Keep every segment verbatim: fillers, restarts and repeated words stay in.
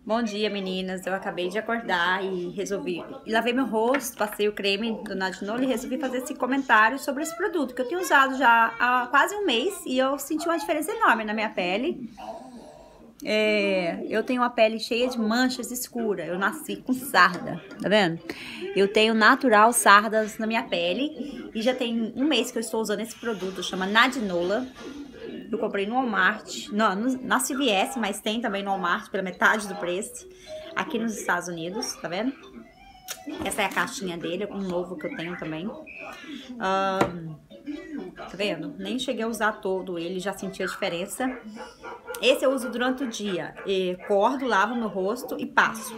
Bom dia, meninas. Eu acabei de acordar e resolvi... Lavei meu rosto, passei o creme do Nadinol e resolvi fazer esse comentário sobre esse produto que eu tenho usado já há quase um mês e eu senti uma diferença enorme na minha pele. É, eu tenho uma pele cheia de manchas escuras. Eu nasci com sarda, tá vendo? Eu tenho natural sardas na minha pele e já tem um mês que eu estou usando esse produto, chama Nadinola. Eu comprei no Walmart, não, no, na C V S, mas tem também no Walmart pela metade do preço, aqui nos Estados Unidos, tá vendo? Essa é a caixinha dele, um novo que eu tenho também. Um, tá vendo? Nem cheguei a usar todo ele, já senti a diferença. Esse eu uso durante o dia, e cordo, lavo meu rosto e passo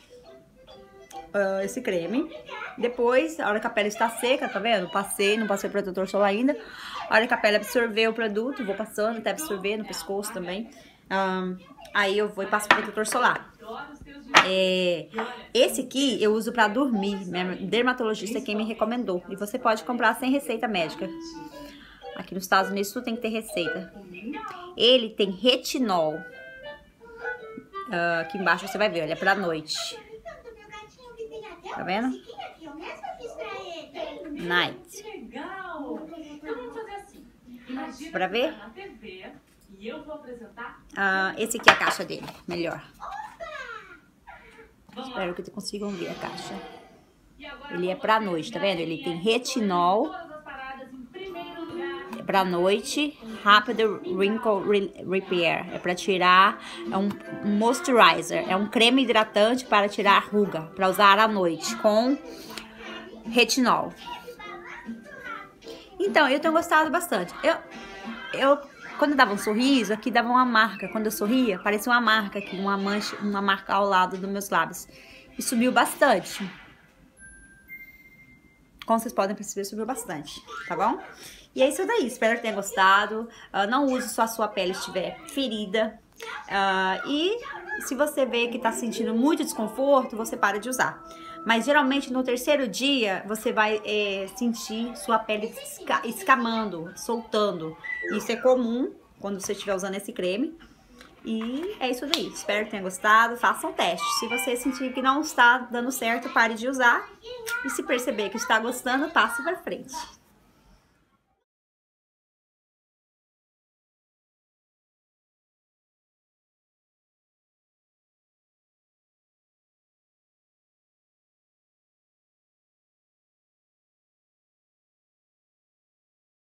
uh, esse creme. Depois, a hora que a pele está seca, tá vendo? Passei, não passei o protetor solar ainda. A hora que a pele absorver o produto, vou passando até absorver no pescoço também. Um, aí eu vou e passo o protetor solar. É, esse aqui eu uso pra dormir. Minha dermatologista é quem me recomendou. E você pode comprar sem receita médica. Aqui nos Estados Unidos tudo tem que ter receita. Ele tem retinol. Uh, aqui embaixo você vai ver, olha, é pra noite. Tá vendo? Night. Pra ver? Ah, esse aqui é a caixa dele, melhor. Espero que vocês consigam ver a caixa. Ele é pra noite, tá vendo? Ele tem retinol. É pra noite. Rápido Wrinkle Repair. É pra tirar. É um moisturizer. É um creme hidratante para tirar ruga. Pra usar à noite com retinol. Então, eu tenho gostado bastante. Eu, eu, quando eu dava um sorriso, aqui dava uma marca. Quando eu sorria, parecia uma marca aqui, uma mancha, uma marca ao lado dos meus lábios. E subiu bastante. Como vocês podem perceber, subiu bastante, tá bom? E é isso daí, espero que tenha gostado. Uh, não use se a sua pele estiver ferida. Uh, e se você vê que tá sentindo muito desconforto, você para de usar. Mas geralmente no terceiro dia você vai é, sentir sua pele esca escamando, soltando. Isso é comum quando você estiver usando esse creme. E é isso daí. Espero que tenha gostado. Faça um teste. Se você sentir que não está dando certo, pare de usar. E se perceber que está gostando, passe para frente.